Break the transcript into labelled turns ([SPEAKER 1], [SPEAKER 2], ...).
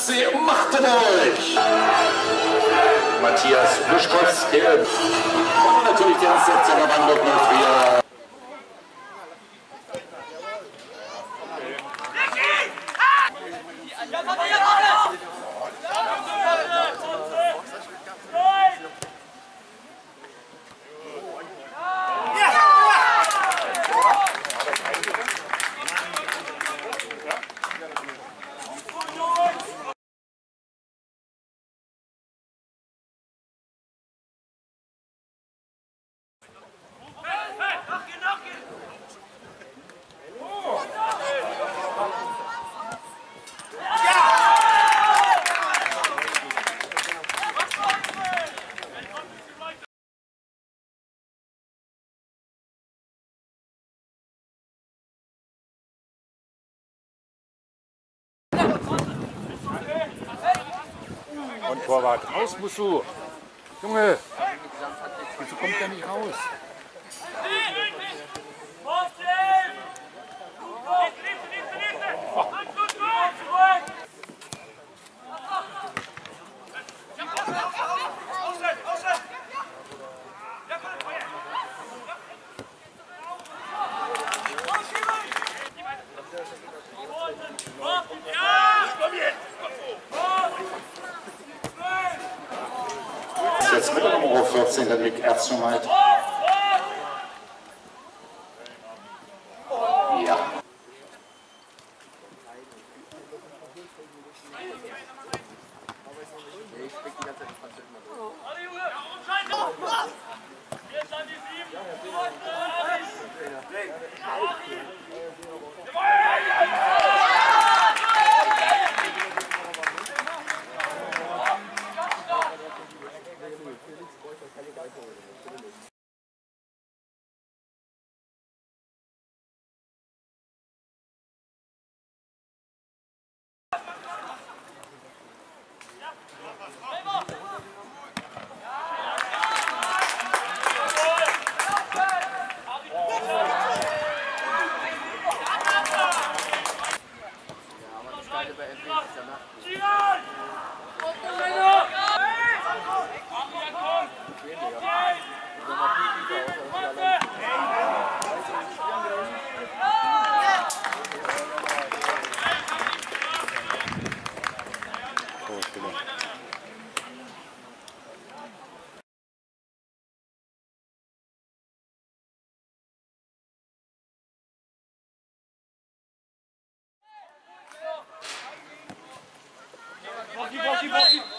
[SPEAKER 1] FC Magdeburg. Matthias Luschkowski. Und natürlich der erste FC Lavandok 04.
[SPEAKER 2] Und Torwart, raus musst du. Junge, wieso kommt der nicht raus?
[SPEAKER 1] Jetzt mit der Nummer 14, der Nick Erzsumait. Ja.
[SPEAKER 3] Walkie, walkie, walkie.